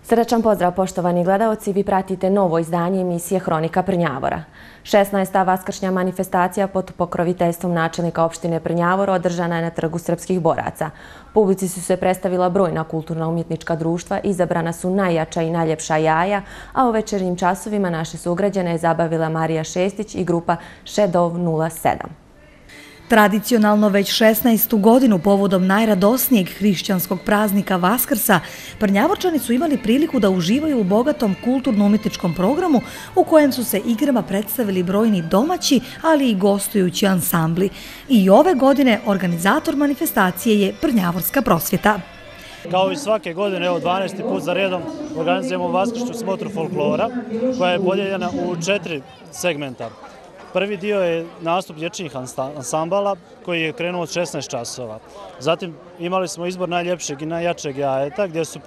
Srdačan pozdrav poštovani gledaoci, vi pratite novo izdanje emisije Hronika Prnjavora. 16. vaskršnja manifestacija pod pokroviteljstvom načelnika opštine Prnjavor održana je na Trgu srpskih boraca. Publici su se predstavila brojna kulturno-umjetnička društva, izabrana su najjača i najljepša jaja, a u večernjim časovima naše sugrađane je zabavila Marija Šestić i grupa Shadow 07. Tradicionalno već 16. godinu povodom najradosnijeg hrišćanskog praznika Vaskrsa, Prnjavorčani su imali priliku da uživaju u bogatom kulturno-umjetničkom programu u kojem su se igrama predstavili brojni domaći, ali i gostujući ansambli. I ove godine organizator manifestacije je Prnjavorska prosvjeta. Kao i svake godine, evo 12. put za redom, organizujemo vaskršnju smotru folklora koja je podijeljena u 4 segmenta. Prvi dio je nastup dječjih ansambala koji je krenuo od 16 časova. Zatim imali smo izbor najljepšeg i najjačeg jajeta gdje su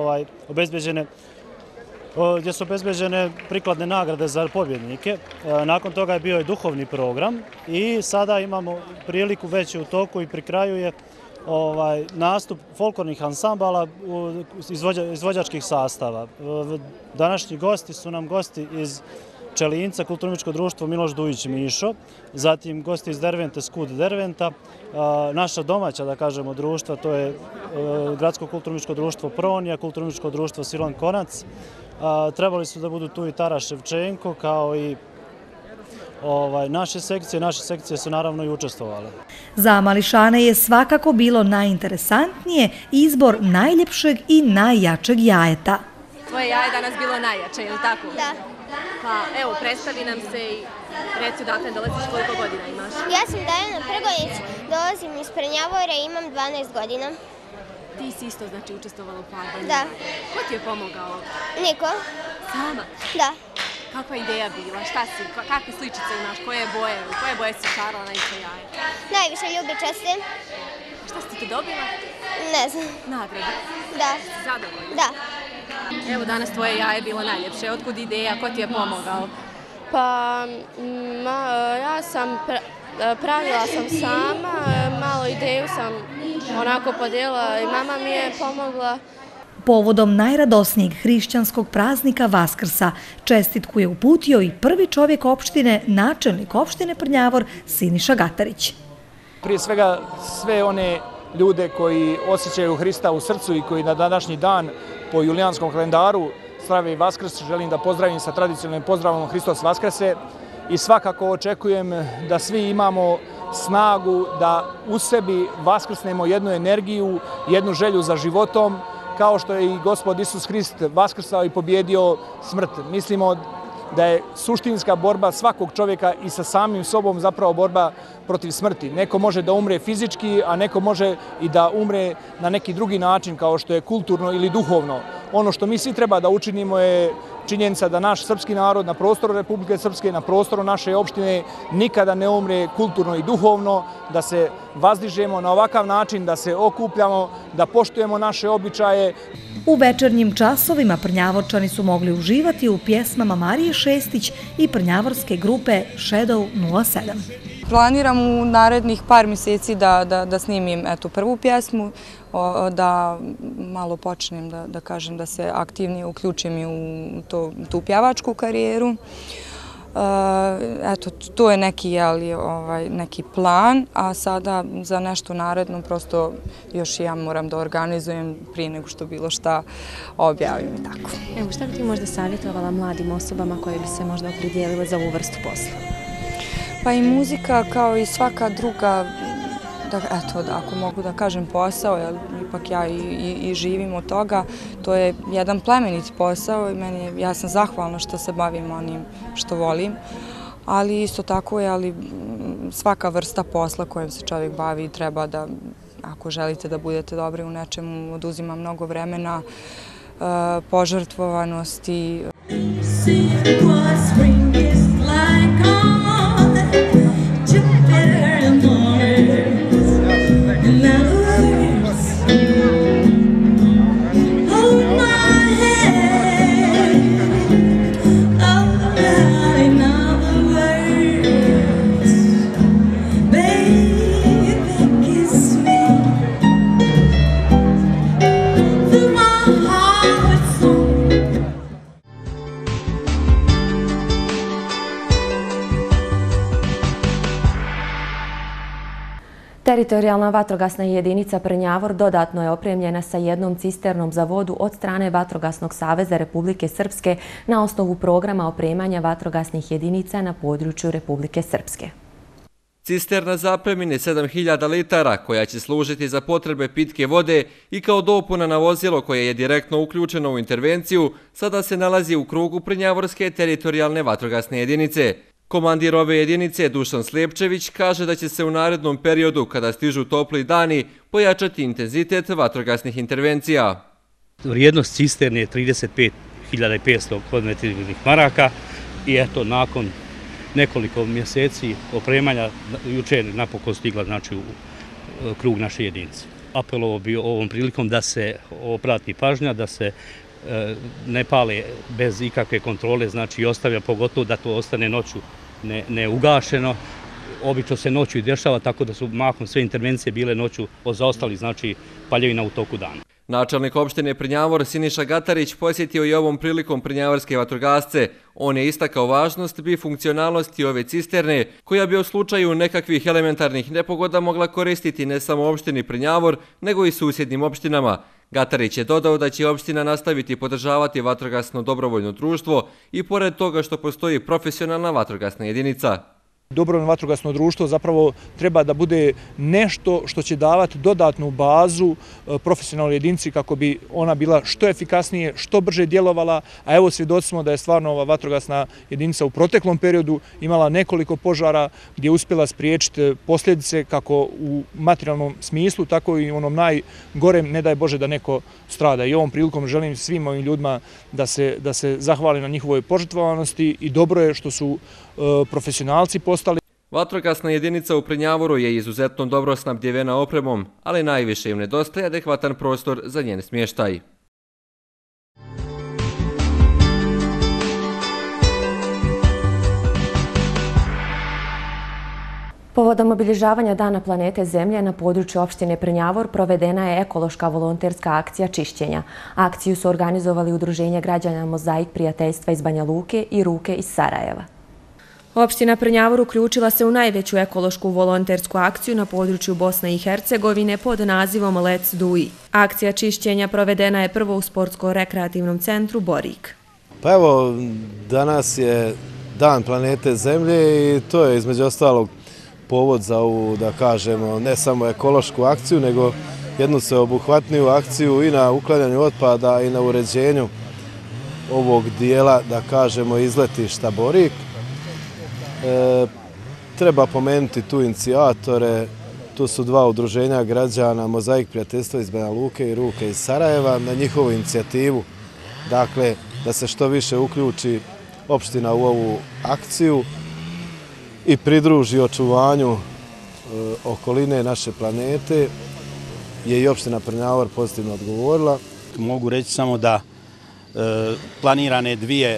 obezbeđene prikladne nagrade za pobjednike. Nakon toga je bio i duhovni program i sada imamo priliku već u toku i pri kraju je nastup folklornih ansambala izvođačkih sastava. Današnji gosti su nam gosti iz Čelinca, kulturno-umjetničko društvo Miloš Dujić Mišo, zatim gosti iz Dervente, Skud Derventa, naša domaća, da kažemo, društva, to je Gradsko kulturno-umjetničko društvo Pronija, kulturno-umjetničko društvo Silan Konac. Trebali su da budu tu i Tara Ševčenko, kao i naše sekcije su naravno i učestvovale. Za mališane je svakako bilo najinteresantnije izbor najljepšeg i najjačeg jajeta. Tvoje jaje danas bilo najjače, je li tako? Da. Pa evo, predstavi nam se i reci odakle dolaziš, koliko godina imaš? Ja sam Dajana Prgoljić, dolazim iz Prnjavora i imam 12 godina. Ti si isto, znači, učestvovala u farbanju? Da. Ko ti je pomogao? Niko. Sama? Da. Kakva ideja bila? Šta si? Kakve sličice imaš? Koje boje si šarala najviše jaje? Najviše ljubičaste. Šta si ti dobila? Ne znam. Nagradu? Da. Zadovoljna? Da. Evo, danas tvoje jaje bilo najljepše. Otkud ideja? Ko ti je pomogao? Pa, pravila sam sama, malo ideju sam onako podijelila i mama mi je pomogla. Povodom najradosnijeg hrišćanskog praznika Vaskrsa čestitku je uputio i prvi čovjek opštine, načelnik opštine Prnjavor, Siniša Gatarić. Prije svega sve one ljude koji osjećaju Hrista u srcu i koji na današnji dan po julijanskom kalendaru slave Vaskrs, želim da pozdravim sa tradicionalnim pozdravom Hristos Vaskrse i svakako očekujem da svi imamo snagu da u sebi vaskrsnemo jednu energiju, jednu želju za životom, kao što je i Gospod Isus Hrist vaskrsao i pobjedio smrt. Mislimo da je suštinska borba svakog čovjeka i sa samim sobom zapravo borba protiv smrti. Neko može da umre fizički, a neko može i da umre na neki drugi način, kao što je kulturno ili duhovno. Ono što mi svi treba da učinimo je činjenica da naš srpski narod na prostoru Republike Srpske, na prostoru naše opštine nikada ne umre kulturno i duhovno, da se vazdižemo na ovakav način, da se okupljamo, da poštujemo naše običaje. U večernjim časovima Prnjavorčani su mogli uživati u pjesmama Marije Šestić i prnjavorske grupe Shadow 07. Planiram u narednih par mjeseci da snimim prvu pjesmu, da malo počnem da kažem da se aktivnije uključim i u tu pjevačku karijeru. Eto, to je neki plan, a sada za nešto naredno prosto još ja moram da organizujem prije nego što bilo šta objavim i tako. Evo, šta bi ti možda savjetovala mladim osobama koje bi se možda opredijelile za ovu vrstu posla? Pa i muzika kao i svaka druga, ako mogu da kažem posao, jer ipak ja i živim od toga, to je jedan plemenit posao i ja sam zahvalna što se bavim onim što volim, ali isto tako je svaka vrsta posla kojom se čovjek bavi treba da, ako želite da budete dobri u nečemu, oduzima mnogo vremena, požrtvovanosti. Through my heart, Teritorijalna vatrogasna jedinica Prnjavor dodatno je opremljena sa jednom cisternom za vodu od strane Vatrogasnog saveza Republike Srpske na osnovu programa opremanja vatrogasnih jedinica na području Republike Srpske. Cisterna zapremine 7000 litara koja će služiti za potrebe pitke vode i kao dopuna na vozilo koje je direktno uključeno u intervenciju, sada se nalazi u krugu Prnjavorske teritorijalne vatrogasne jedinice. Komandir ove jedinice, Dušan Slijepčević, kaže da će se u narednom periodu, kada stižu topli dani, pojačati intenzitet vatrogasnih intervencija. Vrijednost cisterne je 35.500 kvadratnih maraka i eto, nakon nekoliko mjeseci opremanja, juče je napokon stigla znači, u krug naše jedinice. Apelovao bi ovom prilikom da se obrati pažnja, da se ne pale bez ikakve kontrole, znači i ostavlja pogotovo da to ostane noću neugašeno. Obično se noću i dešava, tako da su mahom sve intervencije bile noću zaostali, znači paljevina u toku dana. Načelnik opštine Prnjavor Siniša Gatarić posjetio je ovom prilikom prnjavorske vatrogasce. On je istakao važnost i funkcionalnosti ove cisterne, koja bi u slučaju nekakvih elementarnih nepogoda mogla koristiti ne samo opštini Prnjavor, nego i susjednim opštinama. Gatarić je dodao da će opština nastaviti podržavati vatrogasno dobrovoljno društvo i pored toga što postoji profesionalna vatrogasna jedinica. Dobrovoljno vatrogasno društvo zapravo treba da bude nešto što će davati dodatnu bazu profesionalnoj jedinici kako bi ona bila što efikasnije, što brže djelovala, a evo svjedoci smo da je stvarno ova vatrogasna jedinica u proteklom periodu imala nekoliko požara gdje je uspjela spriječiti posljedice kako u materijalnom smislu, tako i u onom najgorem, ne daj Bože da neko strada. I ovom prilikom želim svim ovim ljudima da se zahvali na njihovoj požrtvovanosti i dobro je što su profesionalci postali. Vatrogasna jedinica u Prnjavoru je izuzetno dobro snabdjevena opremom, ali najviše im nedostaje adekvatan prostor za njen smještaj. Povodom obilježavanja Dana planete Zemlje na području opštine Prnjavor provedena je ekološka volonterska akcija čišćenja. Akciju su organizovali Udruženje građana Mozaik prijateljstva iz Banja Luke i Ruke iz Sarajeva. Opština Prnjavor uključila se u najveću ekološku volontersku akciju na području Bosne i Hercegovine pod nazivom Let's Do It. Akcija čišćenja provedena je prvo u sportsko-rekreativnom centru Borik. Pa evo, danas je Dan planete Zemlje i to je između ostalog povod za ovu, da kažemo, ne samo ekološku akciju, nego jednu sveobuhvatniju akciju i na uklanjanju otpada i na uređenju ovog dijela, da kažemo, izletišta Borik. Treba pomenuti tu inicijatore, tu su dva udruženja građana, Mozaik prijateljstva iz Banja Luke i Ruke iz Sarajeva, na njihovu inicijativu, dakle, da se što više uključi opština u ovu akciju i pridruži očuvanju okoline naše planete, je i opština Prnjavor pozitivno odgovorila. Mogu reći samo da planirane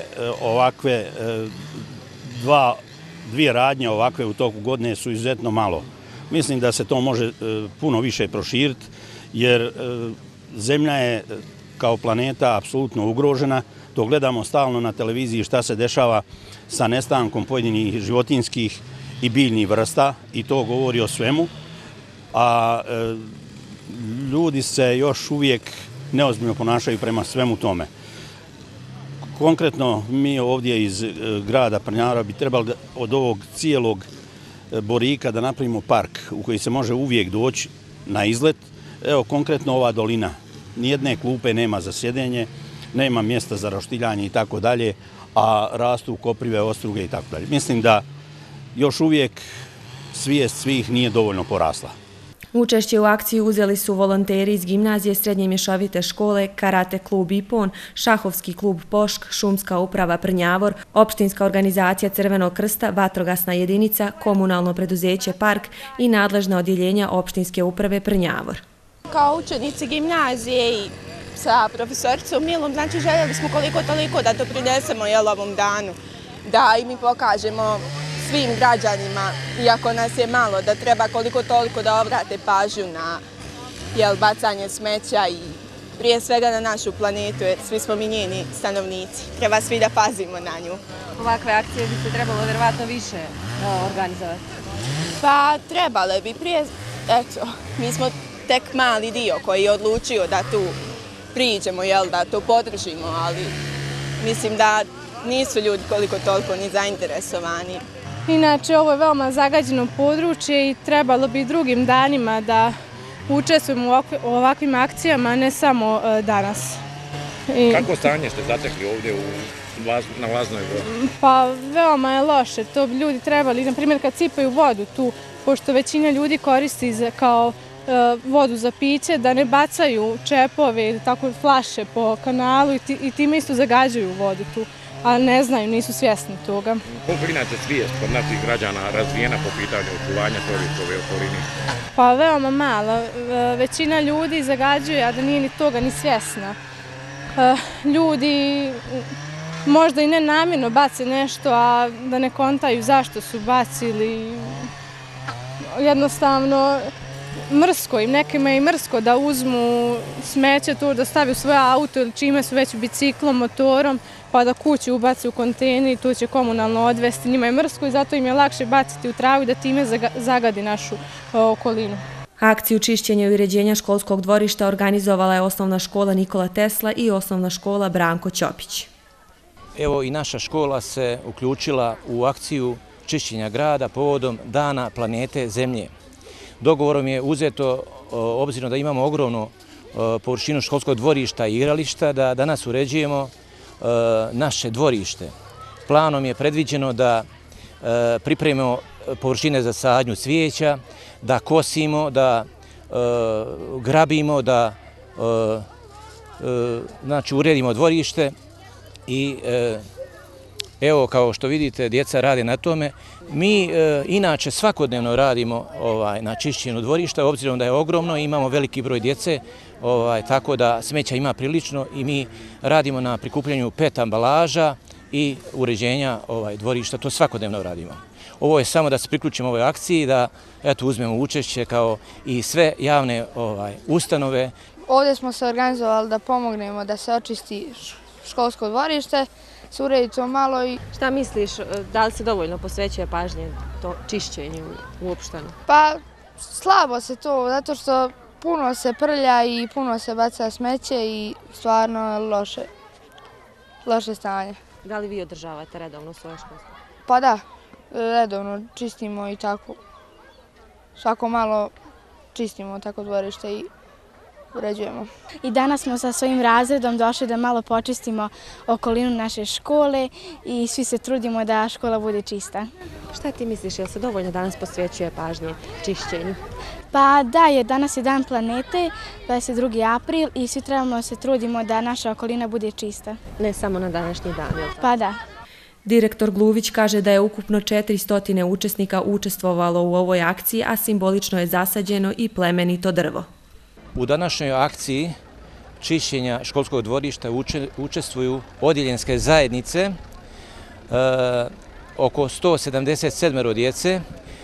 dvije radnje ovakve u toku godine su izuzetno malo. Mislim da se to može puno više proširiti, jer Zemlja je kao planeta apsolutno ugrožena. To gledamo stalno na televiziji šta se dešava sa nestankom pojedinih životinjskih i biljnih vrsta i to govori o svemu. A ljudi se još uvijek neozbiljno ponašaju prema svemu tome. Konkretno, mi ovdje iz grada Prnjavora bi trebali od ovog cijelog Borika da napravimo park u koji se može uvijek doći na izlet. Evo, konkretno ova dolina. Nijedne klupe nema za sjedenje, nema mjesta za roštiljanje i tako dalje, a rastu koprive, ostruge i tako dalje. Mislim da još uvijek svijest svih nije dovoljno porasla. Učešće u akciji uzeli su volonteri iz gimnazije, srednje mješovite škole, karate klub Ipon, šahovski klub Pošk, šumska uprava Prnjavor, opštinska organizacija Crvenog krsta, vatrogasna jedinica, komunalno preduzeće Park i nadležna odjeljenja opštinske uprave Prnjavor. Kao učenici gimnazije i sa profesoricom Milom, znači željeli smo koliko toliko da doprinesemo ovom danu, da i mi pokažemo svim građanima, iako nas je malo, da treba koliko toliko da obrate pažnju na bacanje smeća i prije svega na našu planetu, jer svi smo mi njeni stanovnici. Treba svi da pazimo na nju. Ovakve akcije bi se trebalo vjerovatno više organizovati. Pa trebale bi. eto, mi smo tek mali dio koji je odlučio da tu priđemo, da to podržimo, ali mislim da nisu ljudi koliko toliko ni zainteresovani. Inače, ovo je veoma zagađeno područje i trebalo bi drugim danima da učestvujemo u ovakvim akcijama, ne samo danas. Kako stanje ste zatekli ovdje na Vlaznoj gori? Pa veoma je loše. To bi ljudi trebali, na primjer kad sipaju vodu tu, pošto većina ljudi koristi kao vodu za piće, da ne bacaju čepove ili tako flaše po kanalu i time isto zagađuju vodu tu, a ne znaju, nisu svjesni toga. Koliko inače svijest kod naših građana razvijena po pitanju očuvanja čovjekove okoline? Pa veoma mala. Većina ljudi zagađuje, a da nije ni toga ni svjesna. Ljudi možda i nenamjerno bace nešto, a da ne kontaju zašto su bacili. Jednostavno, mrsko im, nekima je i mrsko da uzmu smeće tu, da stavi u svoje auto ili čime su već biciklom, motorom, pa da kuću ubaci u kontejner i tu će komunalno odvesti. Njima je mrsko i zato im je lakše baciti u travu i da time zagadi našu okolinu. Akciju čišćenja i uređenja školskog dvorišta organizovala je osnovna škola Nikola Tesla i osnovna škola Branko Ćopić. Evo i naša škola se uključila u akciju čišćenja grada povodom Dana planete Zemlje. Dogovorom je uzeto, obzirom da imamo ogromnu površinu školskog dvorišta i igrališta, da danas uređujemo naše dvorište. Planom je predviđeno da pripremimo površine za sadnju cvijeća, da kosimo, da grabimo, da uredimo dvorište i evo kao što vidite djeca rade na tome. Mi inače svakodnevno radimo na čišćenju dvorišta, obzirom da je ogromno, imamo veliki broj djece, tako da smeća ima prilično i mi radimo na prikupljanju PET ambalaža i uređenja dvorišta, to svakodnevno radimo. Ovo je samo da se priključimo ovoj akciji, da uzmemo učešće kao i sve javne ustanove. Ovdje smo se organizovali da pomognemo da se očisti školsko dvorište, se uredi to malo i... Šta misliš, da li se dovoljno posvećuje pažnje to čišćenju uopšteno? Pa slabo se to, zato što puno se prlja i puno se baca smeće i stvarno loše stanje. Da li vi održavate redovno svoje školsko? Pa da, redovno čistimo i tako. Svako malo čistimo tako dvorište i uređujemo. I danas smo sa svojim razredom došli da malo počistimo okolinu naše škole i svi se trudimo da škola bude čista. Šta ti misliš, jel se dovoljno danas posvećuje pažnje čišćenju? Pa da, danas je Dan planete, 22. april i svi trebamo se trudimo da naša okolina bude čista. Ne samo na današnji dan, jel' tako? Pa da. Direktor Gluvić kaže da je ukupno 400 učesnika učestvovalo u ovoj akciji, a simbolično je zasađeno i plemenito drvo. U današnjoj akciji čišćenja školskog dvorišta učestvuju odjeljenske zajednice, oko 177 djece,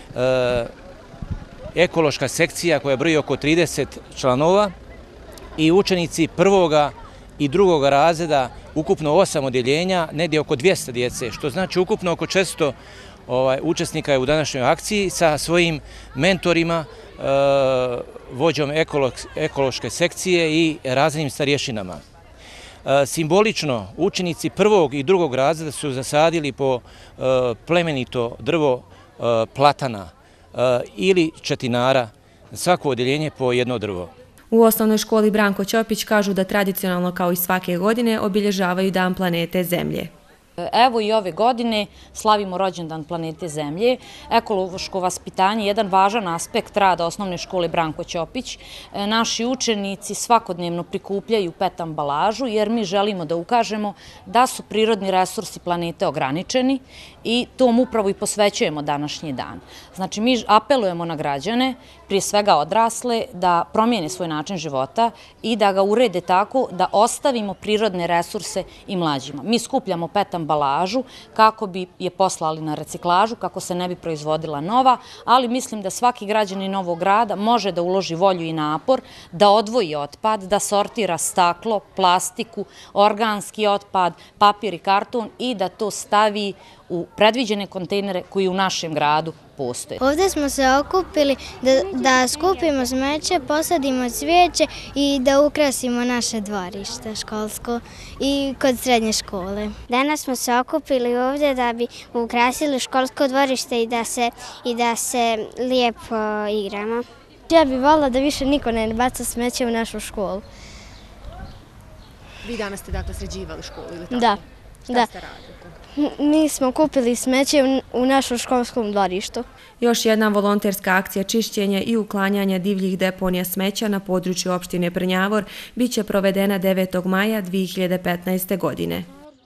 ekološka sekcija koja broji oko 30 članova i učenici prvoga i drugog razreda, ukupno 8 odjeljenja, negdje oko 200 djece, što znači ukupno oko 400 učesnika je u današnjoj akciji sa svojim mentorima, vođom ekološke sekcije i razrednim starješinama. Simbolično, učenici prvog i drugog razreda su zasadili po plemenito drvo platana ili četinara, svako odjeljenje po jedno drvo. U osnovnoj školi Branko Ćopić kažu da tradicionalno kao i svake godine obilježavaju Dan planete Zemlje. Evo i ove godine slavimo rođendan planete Zemlje. Ekološko vaspitanje je jedan važan aspekt rada osnovne škole Branko Ćopić. Naši učenici svakodnevno prikupljaju PET ambalažu jer mi želimo da ukažemo da su prirodni resursi planete ograničeni i tom upravo i posvećujemo današnji dan. Znači mi apelujemo na građane, prije svega odrasle, da promijene svoj način života i da ga urede tako da ostavimo prirodne resurse i mlađima. Mi skupljamo PET ambalažu kako bi je poslali na reciklažu, kako se ne bi proizvodila nova, ali mislim da svaki građanin Novog Grada može da uloži volju i napor, da odvoji otpad, da sortira staklo, plastiku, organski otpad, papir i karton i da to stavi u predviđene kontejnere koji u našem gradu postoje. postoje. Ovdje smo se okupili da skupimo smeće, posadimo cvijeće i da ukrasimo naše dvorište školsko i kod srednje škole. Danas smo se okupili ovdje da bi ukrasili školsko dvorište i da se lijepo igramo. Ja bih voljela da više niko ne baca smeće u našu školu. Vi danas ste dakle sređivali školu ili tako? Da. Šta ste radili? Mi smo kupili smeće u našom školskom dvorištu. Još jedna volonterska akcija čišćenja i uklanjanja divljih deponija smeća na području opštine Prnjavor biće provedena 9. maja 2015. godine.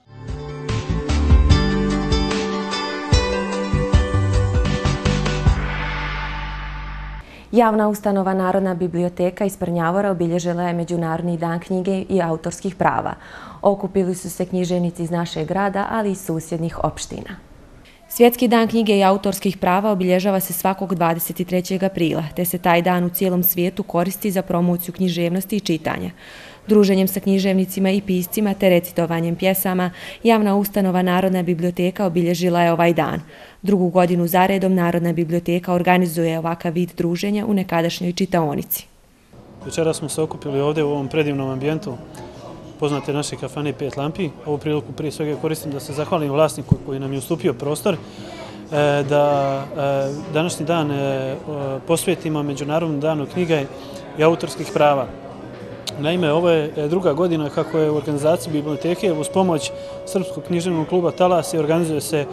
Javna ustanova Narodna biblioteka iz Prnjavora obilježila je Međunarodni dan knjige i autorskih prava. Okupili su se književnici iz našeg grada, ali i susjednih opština. Svjetski dan knjige i autorskih prava obilježava se svakog 23. aprila, te se taj dan u cijelom svijetu koristi za promociju književnosti i čitanja. Druženjem sa književnicima i piscima te recitovanjem pjesama, javna ustanova Narodna biblioteka obilježila je ovaj dan. Drugu godinu zaredom Narodna biblioteka organizuje ovakav vid druženja u nekadašnjoj čitaonici. Večeras smo se okupili ovdje u ovom predivnom ambijentu poznate naše kafane 5 lampi. Ovu priliku prije svega koristim da se zahvalim vlasniku koji nam je ustupio prostor, da današnji dan posvetimo Međunarodnom danu knjige i autorskih prava. Naime, ovo je druga godina kako je u organizaciji biblioteke uz pomoć Srpskog književnog kluba Talas i organizuje se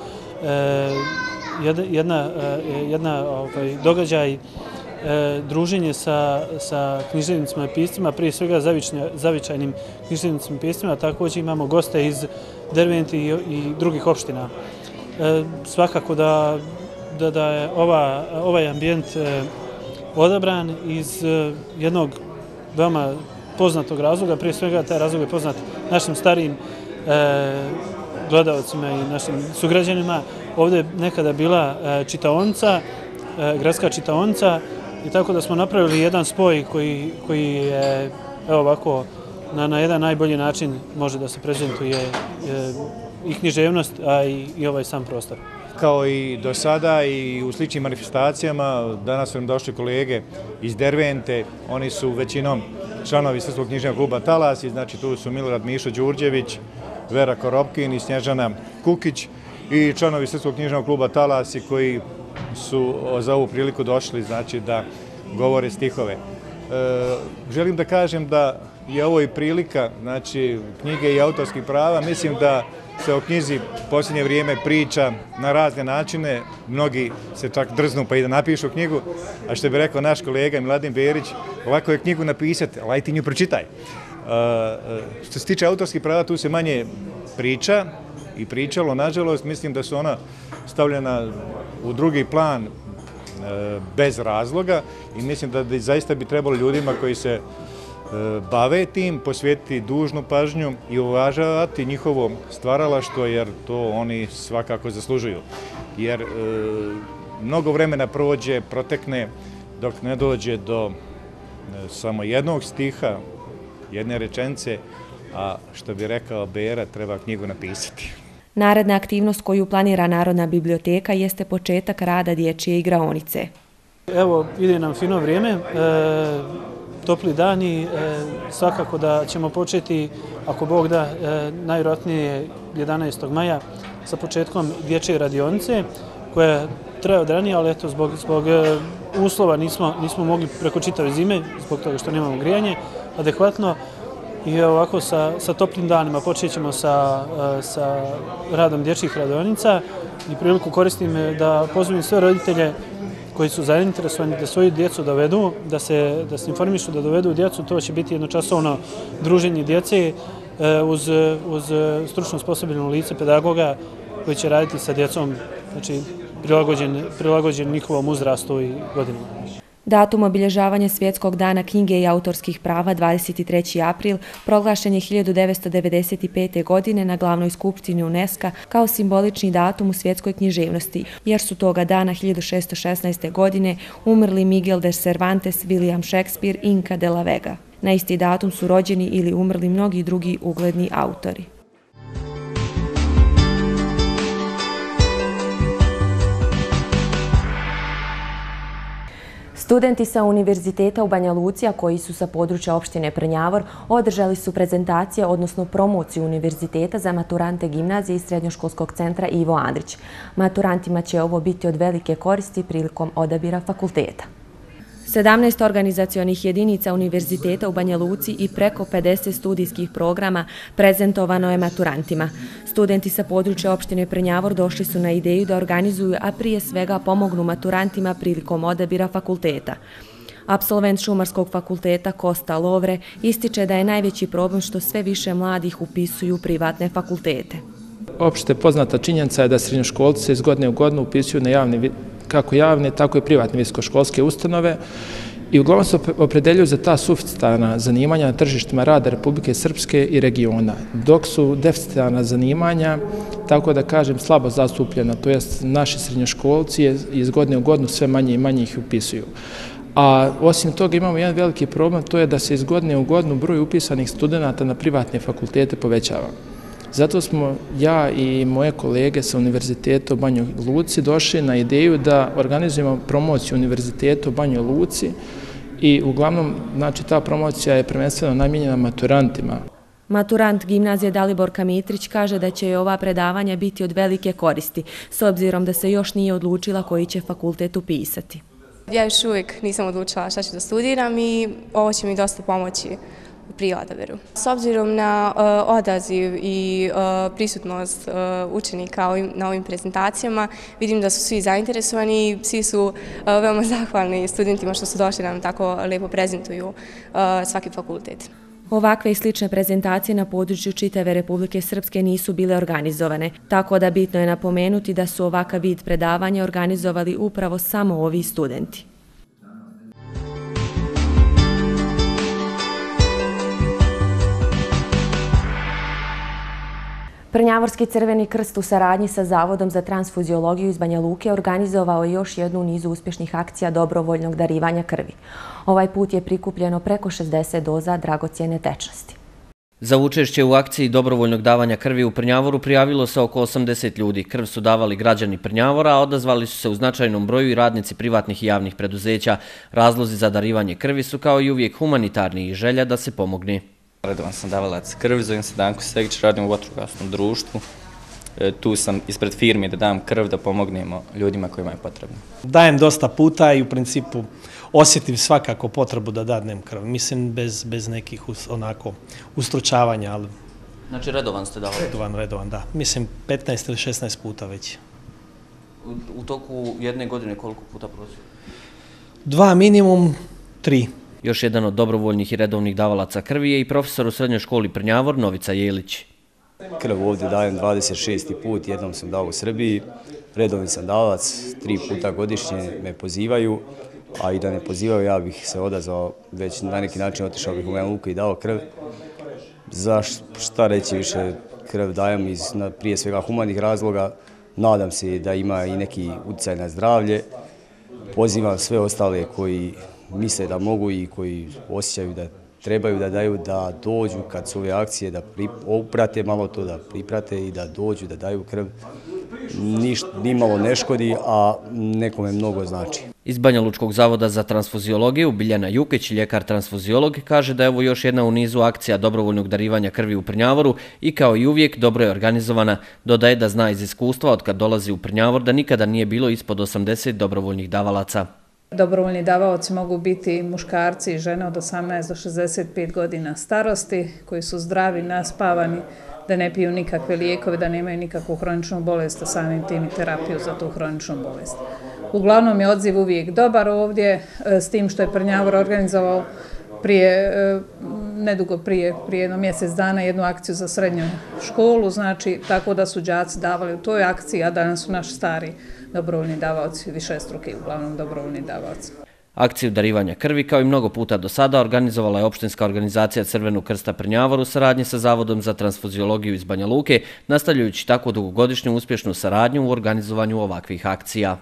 jedna događaj druženje sa književnicima i piscima, prije svega zavičajnim književnicima i piscima, također imamo goste iz Dervente i drugih opština. Svakako da je ovaj ambijent odabran iz jednog veoma poznatog razloga, prije svega taj razlog je poznat našim starijim gledalcima i našim sugrađanima. Ovdje je nekada bila čitaonica, gradska čitaonica, i tako da smo napravili jedan spoj koji je ovako na jedan najbolji način može da se prezentuje i književnost, a i ovaj sam prostor. Kao i do sada i u sličnim manifestacijama, danas su nam došli kolege iz Dervente, oni su većinom članovi Srpskog književnog kluba Talas, znači tu su Milorad Mišo Đurđević, Vera Koropkin i Snježana Kukić i članovi Srpskog književnog kluba Talas koji su za ovu priliku došli, znači da govore stihove. Želim da kažem da je ovo i prilika, znači knjige i autorskih prava, mislim da se o knjizi posljednje vrijeme priča na razne načine, mnogi se čak drznu pa i da napišu knjigu, a što bi rekao naš kolega Miladin Berić, ovako je knjigu napisati, ali ti nju pročitaj. Što se tiče autorskih prava, tu se manje priča i pričalo, nažalost, mislim da su ona stavljena u drugi plan bez razloga i mislim da zaista bi trebalo ljudima koji se bave tim, posvetiti dužnu pažnju i uvažavati njihovo stvaralaštvo, jer to oni svakako zaslužuju. Jer mnogo vremena protekne dok ne dođe do samo jednog stiha, jedne rečenice, a što bi rekao Bera, treba knjigu napisati. Naredna aktivnost koju planira Narodna biblioteka jeste početak rada dječje igraonice. Evo, ide nam fino vrijeme, topli dani, svakako da ćemo početi, ako Bog da, najvjerojatnije 11. maja sa početkom dječje radionice, koja traje od ranije, ali eto, zbog uslova nismo mogli preko čitave zime, zbog toga što nemamo grijanje adekvatno. I ovako sa toplim danima počet ćemo sa radom dječjih radionica i priliku koristim da pozovem sve roditelje koji su zainteresovani da svoju djecu dovedu, da se informišu da dovedu djecu. To će biti jednočasovno druženje djece uz stručno sposobljeno lice pedagoga koji će raditi sa djecom, znači prilagođen njihovom uzrastu i godinama. Datum obilježavanja Svjetskog dana knjige i autorskih prava 23. april proglašen je 1995. godine na glavnoj skupštini UNESCO kao simbolični datum u svjetskoj književnosti, jer su toga dana 1616. godine umrli Miguel de Cervantes, William Shakespeare i Inca de la Vega. Na isti datum su rođeni ili umrli mnogi drugi ugledni autori. Studenti sa Univerziteta u Banja Luci, a koji su sa područja opštine Prnjavor, održali su prezentacije, odnosno promociju univerziteta za maturante gimnazije i srednjoškolskog centra Ivo Andrić. Maturantima će ovo biti od velike koristi prilikom odabira fakulteta. 17 organizacionih jedinica Univerziteta u Banja Luci i preko 50 studijskih programa prezentovano je maturantima. Studenti sa područja opštine Prnjavor došli su na ideju da organizuju, a prije svega pomognu maturantima prilikom odabira fakulteta. Apsolvent Šumarskog fakulteta Kosta Lovre ističe da je najveći problem što sve više mladih upisuju privatne fakultete. Opšte poznata činjenica je da srednjoškolci se iz godine u godinu upisuju na kako javne, tako i privatne visokoškolske ustanove i uglavnom se opredeljuju za ta suficitarna zanimanja na tržištima rada Republike Srpske i regiona, dok su deficitarna zanimanja, tako da kažem, slabo zastupljena, to jest naši srednjoškolci iz godine u godinu sve manje i manje ih upisuju. A osim toga imamo jedan veliki problem, to je da se iz godine u godinu broj upisanih studenta na privatne fakultete povećava. Zato smo ja i moje kolege sa Univerziteta u Banjoj Luci došli na ideju da organizujemo promociju Univerziteta u Banjoj Luci i uglavnom, znači, ta promocija je prvenstveno namijenjena maturantima. Maturant gimnazije Dalibor Kamitrić kaže da će ova predavanja biti od velike koristi, s obzirom da se još nije odlučila koji će fakultet upisati. Ja još uvijek nisam odlučila šta ću da studiram i ovo će mi dosta pomoći pri odabiru. S obzirom na odaziv i prisutnost učenika na ovim prezentacijama, vidim da su svi zainteresovani i svi su veoma zahvalni studentima što su došli nam tako lijepo prezentuju svaki fakultet. Ovakve i slične prezentacije na području čitave Republike Srpske nisu bile organizovane, tako da bitno je napomenuti da su ovakav vid predavanja organizovali upravo samo ovi studenti. Prnjavorski Crveni krst u saradnji sa Zavodom za transfuziologiju iz Banja Luke organizovao je još jednu u nizu uspješnih akcija dobrovoljnog darivanja krvi. Ovaj put je prikupljeno preko 60 doza dragocjene tečnosti. Za učešće u akciji dobrovoljnog davanja krvi u Prnjavoru prijavilo se oko 80 ljudi. Krv su davali građani Prnjavora, a odazvali su se u značajnom broju i radnici privatnih i javnih preduzeća. Razlozi za darivanje krvi su kao i uvijek humanitarni i želja da se pomogne. Redovan sam davalac krvi, zovem se Danko Segić, radim u vatrogasnom društvu. Tu sam ispred firme da dam krv, da pomognemo ljudima kojima je potrebno. Dajem dosta puta i u principu osjetim svakako potrebu da dadnem krv. Mislim bez nekih onako ustručavanja, ali... Znači redovan ste davali? Redovan, da. Mislim 15 ili 16 puta već. U toku jedne godine koliko puta prosječno? 2 minimum, 3. Još jedan od dobrovoljnih i redovnih davalaca krvi je i profesor u srednjoj školi Prnjavor, Novica Jelić. Krv ovdje dajem 26. put, jednom sam dao u Srbiji, redovni sam davalac, 3 puta godišnje me pozivaju, a i da ne pozivaju ja bih se odazvao, već na neki način otišao bih u Banja Luku i dao krv. Za šta reći više, krv dajem iz prije svega humanih razloga, nadam se da ima i neki utjecaj na zdravlje, pozivam sve ostale koji misle da mogu i koji osjećaju da trebaju da daju, da dođu kad su ove akcije, da uprate malo to, da priprate i da dođu, da daju krv. Nimalo ne škodi, a nekome mnogo znači. Iz Banja Lučkog zavoda za transfuziologiju Biljana Jukić, ljekar transfuziolog, kaže da je ovo još jedna u nizu akcija dobrovoljnog darivanja krvi u Prnjavoru i kao i uvijek dobro je organizovana. Dodaje da zna iz iskustva od kad dolazi u Prnjavor da nikada nije bilo ispod 80 dobrovoljnih davalaca. Dobrovoljni davaoci mogu biti muškarci i žene od 18 do 65 godina starosti, koji su zdravi, naspavani, da ne piju nikakve lijekove, da nemaju nikakvu hroničnu bolest, a samim tim i terapiju za tu hroničnu bolest. Uglavnom je odziv uvijek dobar ovdje, s tim što je Prnjavor organizovao nedugo prije jedno mjesec dana jednu akciju za srednju školu, znači tako da su đaci davali u toj akciji, a danas su naši stari dobrovoljni davaoci, višestruki, uglavnom dobrovoljni davaoci. Akciju darivanja krvi, kao i mnogo puta do sada, organizovala je opštinska organizacija Crvenog krsta Prnjavor u saradnji sa Zavodom za transfuziologiju iz Banja Luke, nastavljajući tako dugogodišnju uspješnu saradnju u organizovanju ovakvih akcija.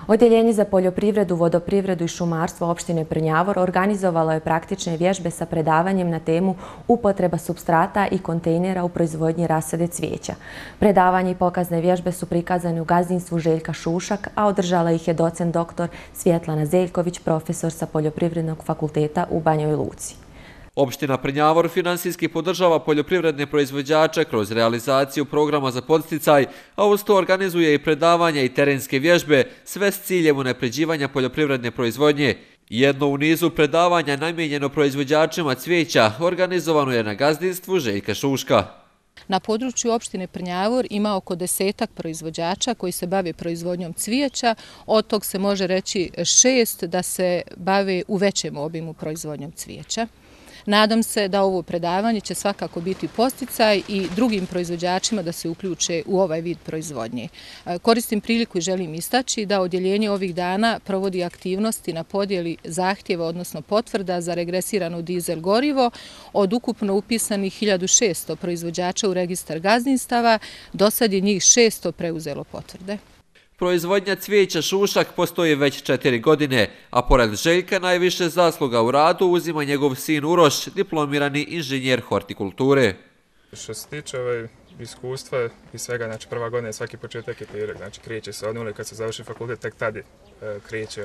Odjeljenje za poljoprivredu, vodoprivredu i šumarstvo opštine Prnjavor organizovalo je praktične vježbe sa predavanjem na temu upotreba supstrata i kontejnera u proizvodnji rasade cvijeća. Predavanje i pokazne vježbe su prikazane u gazdinstvu Željka Šušak, a održala ih je docent dr. Svjetlana Zeljković, profesor sa Poljoprivrednog fakulteta u Banjoj Luci. Opština Prnjavor finansijski podržava poljoprivredne proizvođače kroz realizaciju programa za podsticaj, a uz to organizuje i predavanja i terenske vježbe, sve s ciljem unapređivanja poljoprivredne proizvodnje. Jedno u nizu predavanja namijenjeno proizvođačima cvijeća organizovano je na gazdinstvu Željka Šuška. Na području opštine Prnjavor ima oko 10 proizvođača koji se bave proizvodnjom cvijeća. Od tog se može reći 6 da se bave u većem obimu proizvodnjom cvijeća. Nadam se da ovo predavanje će svakako biti podsticaj i drugim proizvođačima da se uključe u ovaj vid proizvodnje. Koristim priliku i želim istaći da odjeljenje ovih dana provodi aktivnosti na podjeli zahtjeva, odnosno potvrda za regresirano dizel gorivo. Od ukupno upisanih 1600 proizvođača u registar gazdinstava, do sad je njih 600 preuzelo potvrde. Proizvodnja cvijeća Šušak postoji već 4 godine, a pored Željka najviše zasluga u radu uzima njegov sin Uroš, diplomirani inženjer hortikulture. Što se tiče iskustva i svega, znači prva godina je svaki početak je težak, znači kreće se od nule kad se završi fakultet, tek tad kreće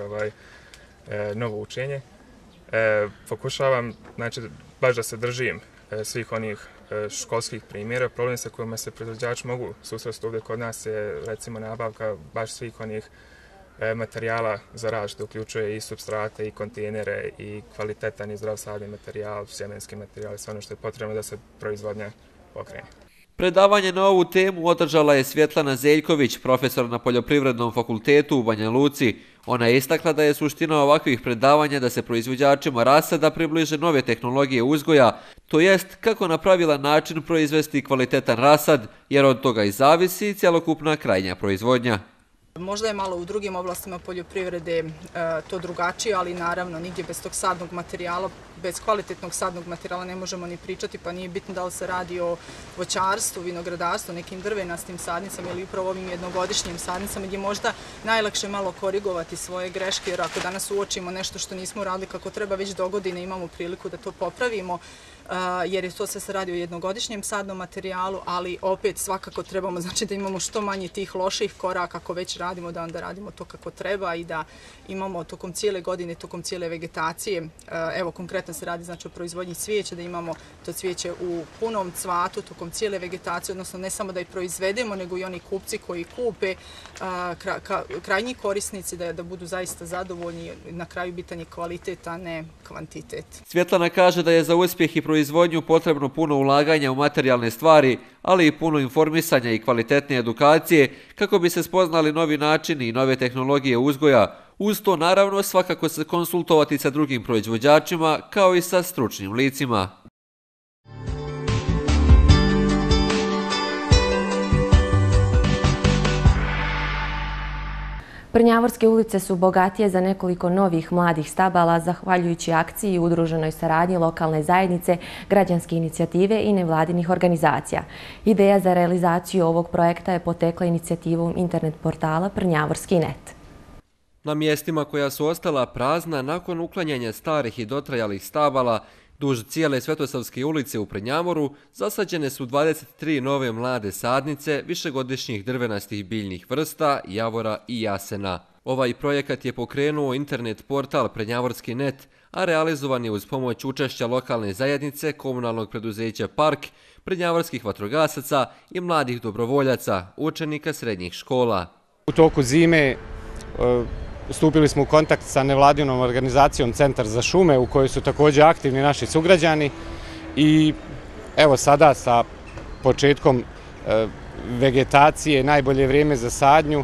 novo učenje. Pokušavam, znači, baš da se držim svih onih školskih primjera. Problem sa kojima se proizvođači mogu susresti ovdje kod nas je recimo nabavka baš svih onih materijala za rad, što uključuje i supstrate, i kontejnere, i kvalitetan i zdrav sadni materijal, sjemenski materijal, sve ono što je potrebno da se proizvodnja pokrene. Predavanje na ovu temu održala je Svjetlana Zeljković, profesor na Poljoprivrednom fakultetu u Banja Luci. Ona je istakla da je suština ovakvih predavanja da se proizvođačima rasada približe nove tehnologije uzgoja, to jest kako na pravilan način proizvesti kvalitetan rasad, jer od toga i zavisi cjelokupna krajnja proizvodnja. Možda je malo u drugim oblastima poljoprivrede to drugačije, ali naravno nigdje bez tog sadnog materijala, bez kvalitetnog sadnog materijala ne možemo ni pričati, pa nije bitno da li se radi o voćarstvu, vinogradarstvu, nekim drvenastim sadnicama ili upravo ovim jednogodišnjim sadnicama gdje možda najlakše malo korigovati svoje greške, jer ako danas uočimo nešto što nismo radili kako treba, već dogodine imamo priliku da to popravimo, jer je to sve se radi o jednogodišnjem sadnom materijalu, ali opet svakako trebamo, znači da imamo što manje tih loših koraka ako već radimo, da onda radimo to kako treba i da imamo tokom cijele godine, tokom cijele vegetacije, evo konkretno se radi znači o proizvodnji cvijeća, da imamo to cvijeće u punom cvatu tokom cijele vegetacije, odnosno ne samo da ih proizvedemo, nego i oni kupci koji kupe, krajnji korisnici da budu zaista zadovoljni, na kraju bitan je kvalitet, a ne kvantitet. Svjetlana kaže da je za uspjeh i proizvodnju potrebno puno ulaganja u materijalne stvari, ali i puno informisanja i kvalitetne edukacije kako bi se spoznali novi načini i nove tehnologije uzgoja. Uz to naravno svakako se konsultovati sa drugim proizvođačima kao i sa stručnim licima. Prnjavorske ulice su bogatije za nekoliko novih mladih stabala zahvaljujući akciji i udruženoj saradnji lokalne zajednice, građanske inicijative i nevladinih organizacija. Ideja za realizaciju ovog projekta je potekla inicijativom internet portala Prnjavorski.net. Na mjestima koja su ostala prazna nakon uklanjanja starih i dotrajalih stabala, duž cijele Svetosavske ulice u Prnjavoru zasađene su 23 nove mlade sadnice višegodišnjih drvenastih biljnih vrsta, javora i jasena. Ovaj projekat je pokrenuo internet portal Prnjavorski.net, a realizovan je uz pomoć učešća lokalne zajednice, komunalnog preduzeća Park, prnjavorskih vatrogasaca i mladih dobrovoljaca, učenika srednjih škola. U toku zime stupili smo u kontakt sa nevladinom organizacijom Centar za šume u kojoj su također aktivni naši sugrađani i evo sada sa početkom vegetacije, najbolje vrijeme za sadnju,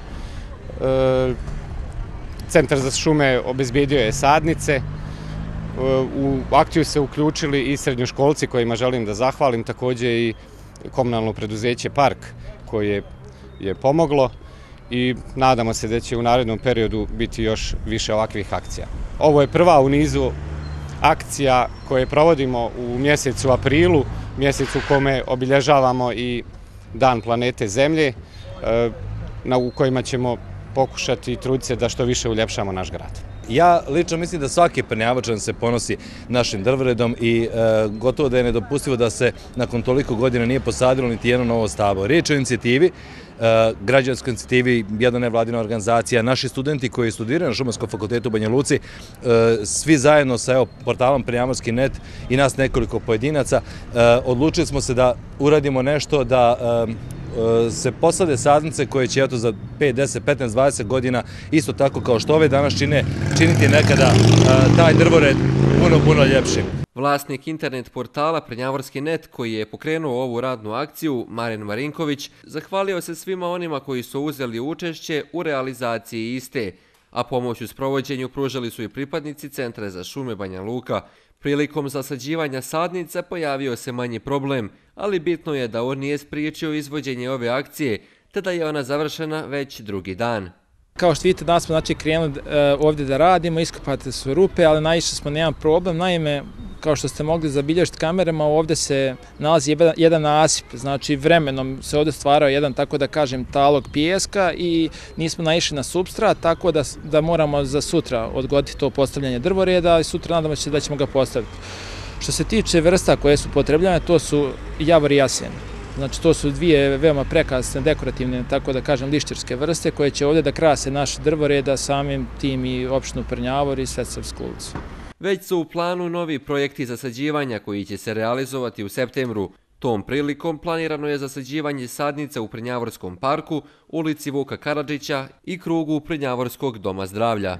Centar za šume obezbijedio je sadnice. U akciju se uključili i srednjoškolci kojima želim da zahvalim, također i komunalno preduzeće Park koje je pomoglo. I nadamo se da će u narednom periodu biti još više ovakvih akcija. Ovo je prva u nizu akcija koje provodimo u mjesecu aprilu, mjesecu u kome obilježavamo i Dan planete Zemlje, u kojima ćemo pokušati i truditi se da što više uljepšamo naš grad. Ja lično mislim da svaki Prnjavočan se ponosi našim drvoredom i gotovo da je nedopustivo da se nakon toliko godina nije posadilo niti jedno novo stablo. Riječ je o inicijativi, građanskoj inicijativi, jedna nevladina organizacija, naši studenti koji studiraju na Šumarskom fakultetu u Banja Luci, svi zajedno sa portalom Prnjavorski.net i nas nekoliko pojedinaca, odlučili smo se da uradimo nešto da se posade sadnice koje će za 5, 10, 15, 20 godina isto tako kao što ove danas činiti nekada taj drvored puno ljepšim. Vlasnik internet portala Prnjavorski.net koji je pokrenuo ovu radnu akciju, Marin Marinković, zahvalio se svima onima koji su uzeli učešće u realizaciji iste, a pomoć u sprovođenju pružali su i pripadnici Centra za šume Banja Luka. Prilikom zasađivanja sadnica pojavio se manji problem, ali bitno je da on nije spriječio izvođenje ove akcije, te da je ona završena već drugi dan. Kao što vidite, danas smo krenuli ovdje da radimo, iskopate su rupe, ali naišli smo na jedan problem. Naime, kao što ste mogli zabilježiti kamerama, ovdje se nalazi jedan nasip, znači vremenom se ovdje stvarao jedan, tako da kažem, talog pijeska i nismo naišli na supstrat, tako da moramo za sutra odgoditi to postavljanje drvoreda i sutra nadamo se da ćemo ga postaviti. Što se tiče vrsta koje su potrebljene, to su javor i jasen. Znači, to su dvije veoma prekrasne, dekorativne, tako da kažem, lišćarske vrste koje će ovdje da krase naš drvoreda, samim tim i opštinu Prnjavor i Svetsavsku ulicu. Već su u planu novi projekti zasađivanja koji će se realizovati u septembru. Tom prilikom planirano je zasađivanje sadnica u Prnjavorskom parku, ulici Vuka Karadžića i krugu Prnjavorskog doma zdravlja.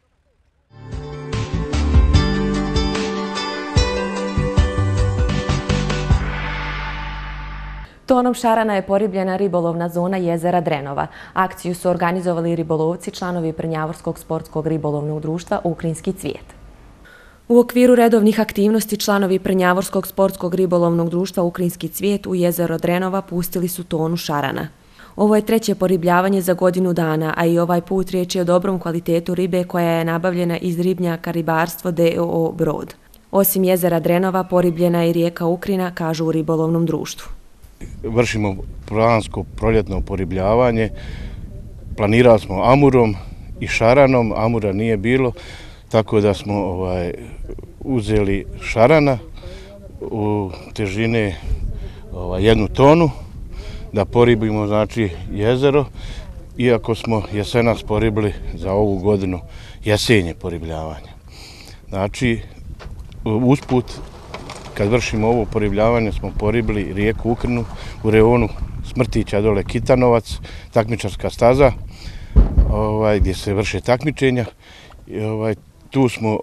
Tonom šarana je poribljena ribolovna zona jezera Drenova. Akciju su organizovali ribolovci, članovi Prnjavorskog sportskog ribolovnog društva Ukrinski cvijet. U okviru redovnih aktivnosti članovi Prnjavorskog sportskog ribolovnog društva Ukrinski cvijet u jezero Drenova pustili su tonu šarana. Ovo je treće poribljavanje za godinu dana, a i ovaj put riječ je o dobrom kvalitetu ribe koja je nabavljena iz ribnjaka Ribarstvo d.o.o. Brod. Osim jezera Drenova poribljena je i rijeka Ukrina, kažu u ribolovnom društvu. Vršimo plansko proljetno poribljavanje. Planirali smo amurom i šaranom, amura nije bilo, tako da smo uzeli šarana u težine 1 tonu da poribimo, znači, jezero, iako smo jesenas poribili za ovu godinu jesenje poribljavanje. Znači, usput, kad vršimo ovo poribljavanje, smo poribili rijeku Ukrinu u reonu Smrtića dole Kitanovac, takmičarska staza gdje se vrše takmičenja. Tu smo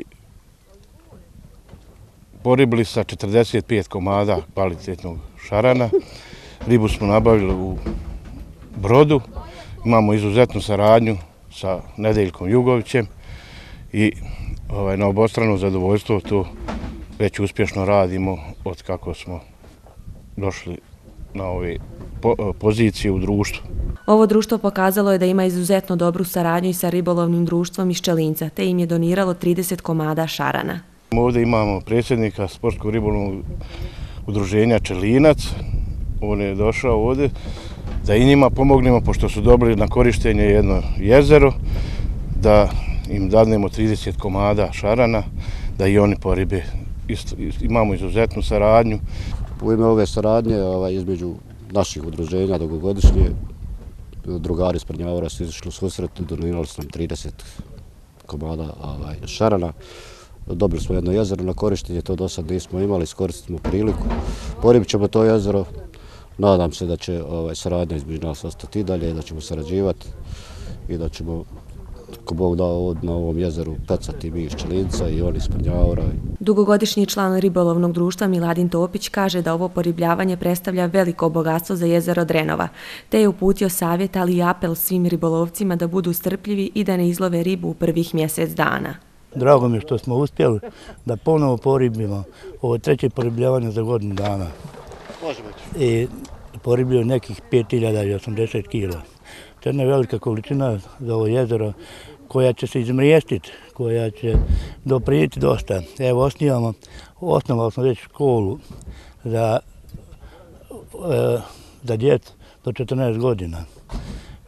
poribili sa 45 komada kvalitetnog šarana. Ribu smo nabavili u Brodu. Imamo izuzetnu saradnju sa Nedeljkom Jugovićem i na obostrano zadovoljstvo to već uspješno radimo od kako smo došli na ove pozicije u društvu. Ovo društvo pokazalo je da ima izuzetno dobru saradnju i sa ribolovnim društvom iz Čelinca, te im je doniralo 30 komada šarana. Ovdje imamo predsjednika Sportskog ribolovnog udruženja Čelinac. On je došao ovdje da i njima pomognemo, pošto su dobili na korištenje jedno jezero, da im dadnemo 30 komada šarana, da i oni poribe. Imamo izuzetnu saradnju. U ime ove saradnje između naših udruženja dugogodišnje, drugari iz Prnjavora su izašli u susret i donirali su nam 30 komada šarana. Dobili smo jedno jezero na korištenje, to do sad nismo imali, iskoristimo priliku. Poribit ćemo to jezero, nadam se da će saradnja između nas ostati i dalje, da ćemo sarađivati i da ćemo, ako Bog dao, na ovom jezeru pecati mi iz Čelinca i oni iz Prnjavora. Dugogodišnji član ribolovnog društva Miladin Topić kaže da ovo poribljavanje predstavlja veliko bogatstvo za jezero Drenova, te je uputio savjet, ali i apel svim ribolovcima da budu strpljivi i da ne izlove ribu u prvih mjesec dana. Drago mi je što smo uspjeli da ponovo poribimo ovo treće poribljavanje za godinu dana. I poribljio nekih 5080 kila. To je jedna velika količina za ovo jezero koja će se izmrijestiti, koja će doprinijeti dosta. Evo, osnovali smo već školu za djecu do 14 godina,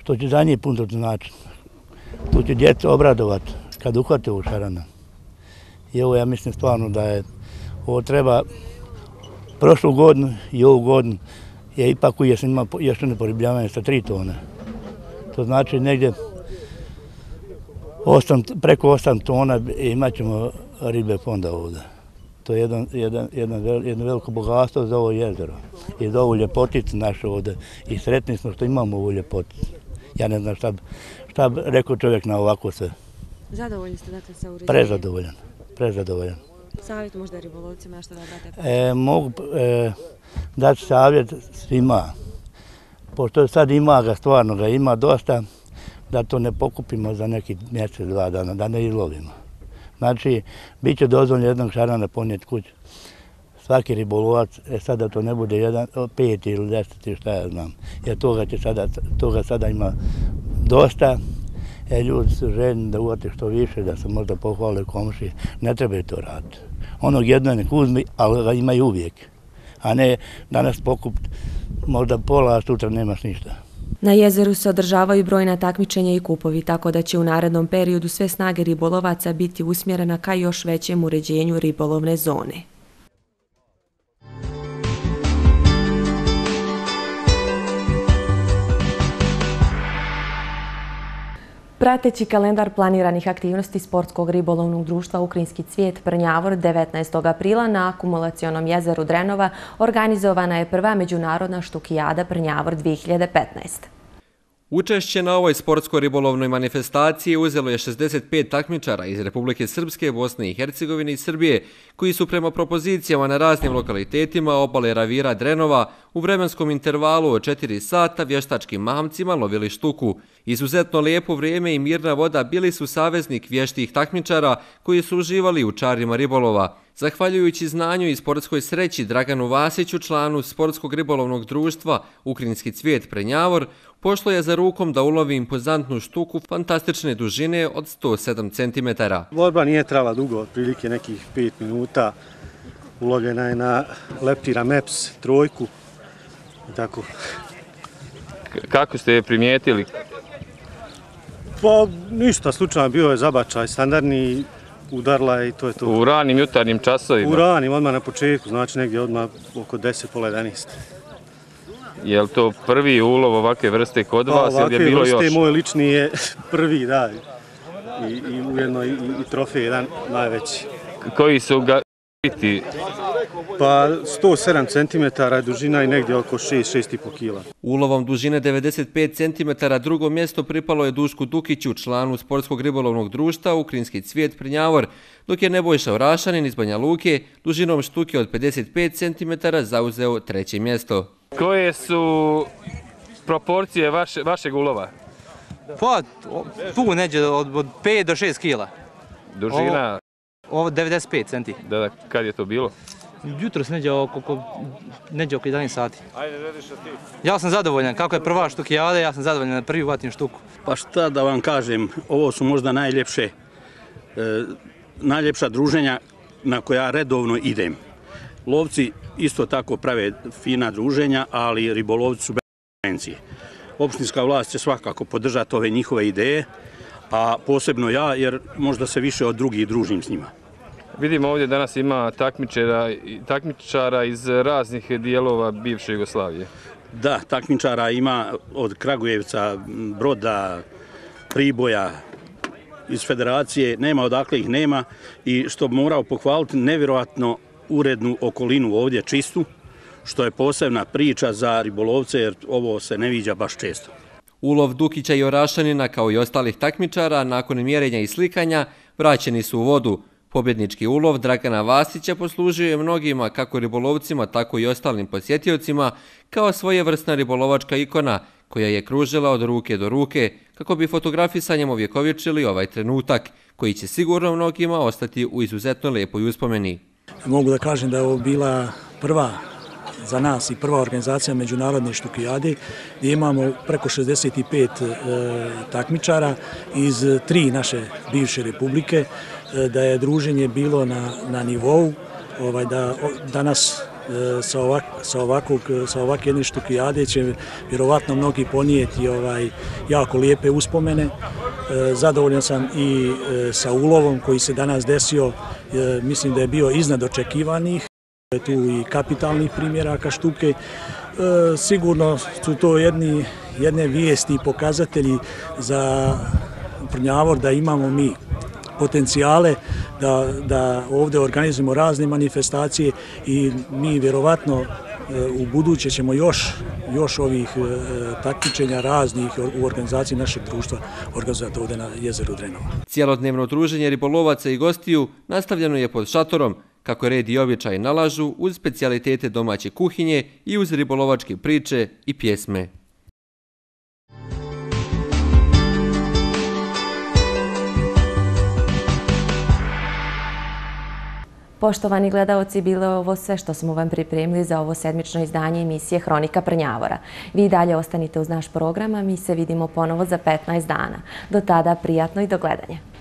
što će za njih puno značiti. Tu će djeca obradovati kad uhvate u šarana. I ovo ja mislim stvarno da je, ovo treba prošlu godinu i ovu godinu je ipak u jesen ima jesenje poribljavanje sa 3 tone. To znači negdje preko 8 tona imat ćemo ribe fonda ovdje. To je jedno veliko bogatstvo za ovo jezero i za ovu ljepoticu našu ovdje. I sretni smo što imamo ovu ljepoticu. Ja ne znam šta bi rekao čovjek na ovako sve. Zadovoljni ste dakle sa uređenjem? Prezadovoljan, prezadovoljan. Savjet možda ribolovcima što da date? Mogu dati savjet svima. Pošto sad ima ga, stvarno ga ima dosta, da to ne pokupimo za neki mjesec, 2 dana, da ne izlovimo. Znači, bit će dozvoljeno jednog šarana ponijeti kuću. Svaki ribolovac, sad da to ne bude 5 ili 10, šta ja znam. Jer toga sada ima dosta. Ljudi su željni da uvate što više, da se možda pohvale komšije. Ne trebaju to raditi. Onog jedno nek uzmi, ali ga imaju uvijek. A ne danas pokupiti možda pola, a sutra nemaš ništa. Na jezeru se održavaju brojna takmičenja i kupovi, tako da će u narednom periodu sve snage ribolovaca biti usmjerena ka još većem uređenju ribolovne zone. Prateći kalendar planiranih aktivnosti Sportskog ribolovnog društva Ukrinski cvijet Prnjavor 19. aprila na akumulacionom jezeru Drenova organizovana je prva međunarodna štukijada Prnjavor 2015. Učešće na ovoj sportsko-ribolovnoj manifestaciji uzelo je 65 takmičara iz Republike Srpske, Bosne i Hercegovine i Srbije, koji su prema propozicijama na raznim lokalitetima obale ravira Drenova u vremenskom intervalu od 4 sata vještačkim mamcima lovili štuku. Izuzetno lijepo vrijeme i mirna voda bili su saveznik vještih takmičara koji su uživali u čarima ribolova. Zahvaljujući znanju i sportskoj sreći Draganu Vasiću, članu Sportskog ribolovnog društva Ukrinski cvijet Prnjavor, pošlo je za rukom da ulovi impozantnu štuku fantastične dužine od 107 cm. Borba nije trala dugo, otprilike nekih 5 minuta. Ulovljena je na leptira Meps trojku. Tako. Kako ste je primijetili? Pa ništa, slučajno bio je zabačaj standardni, udarla je i to je to. U ranim jutarnjim časovima? U ranim, odmah na početku, znači negdje odmah oko 10, pola 11. Je li to prvi ulov ovakve vrste kod vas ili je bilo još? Ovakve vrste moj lični je prvi, da. I ujedno i trofej jedan najveći. Koji su ga biti? Pa 107 cm dužina i negdje oko 6-6,5 kg. Ulovom dužine 95 cm drugo mjesto pripalo je Dušku Dukiću, članu Sportskog ribolovnog društva Ukrinski cvijet Prnjavor, dok je Nebojša Orašanin iz Banja Luke dužinom štuke od 55 cm zauzeo 3. mjesto. Koje su proporcije vašeg ulova? Pa, tu neđe od 5 do 6 kg. Dužina? Ovo 95 centi. Da, kad je to bilo? Jutro se neđe oko 11 sati. Ja sam zadovoljan, kako je prva štukijada, ja sam zadovoljan na prvi vatim štuku. Pa šta da vam kažem, ovo su možda najljepša druženja na koja redovno idem. Lovci isto tako prave fina druženja, ali ribolovci su bez konkurencije. Opštinska vlast će svakako podržati ove njihove ideje, a posebno ja, jer možda se više od drugih družim s njima. Vidimo ovdje danas ima takmičara iz raznih dijelova bivše Jugoslavije. Da, takmičara ima od Kragujevca, Broda, Priboja, iz federacije, nema odakle ih nema i što bi morao pohvaliti, nevjerojatno urednu okolinu ovdje čistu, što je posebna priča za ribolovce jer ovo se ne viđa baš često. Ulov Dukića i Orašanina kao i ostalih takmičara nakon mjerenja i slikanja vraćeni su u vodu. Pobjednički ulov Dragana Vasića poslužio je mnogima, kako ribolovcima, tako i ostalim posjetiocima, kao svojevrsna ribolovačka ikona koja je kružila od ruke do ruke kako bi fotografisanjem ovjekovječili ovaj trenutak koji će sigurno mnogima ostati u izuzetno lijepoj uspomeni. Mogu da kažem da je ovo bila prva za nas i prva organizacija međunarodne štukijade gdje imamo preko 65 takmičara iz 3 naše bivše republike, da je druženje bilo na nivou, da danas sa ovakve jedne štukijade će vjerovatno mnogi ponijeti jako lijepe uspomene. Zadovoljan sam i sa ulovom koji se danas desio, mislim da je bio iznad očekivanih. Tu i kapitalnih primjeraka štuke. Sigurno su to jedne vijesti i pokazatelji za Prnjavor da imamo mi potencijale da ovdje organizujemo razne manifestacije i mi vjerovatno u buduće ćemo još ovih takmičenja raznih u organizaciji našeg društva organizovati ovdje na jezeru Drenova. Cijelodnevno druženje ribolovaca i gostiju nastavljeno je pod šatorom, kako red i običaj nalažu, uz specijalitete domaće kuhinje i uz ribolovačke priče i pjesme. Poštovani gledaoci, bilo je ovo sve što smo vam pripremili za ovo sedmično izdanje emisije Hronika Prnjavora. Vi dalje ostanite uz naš program, a mi se vidimo ponovo za 15 dana. Do tada prijatno i do gledanja.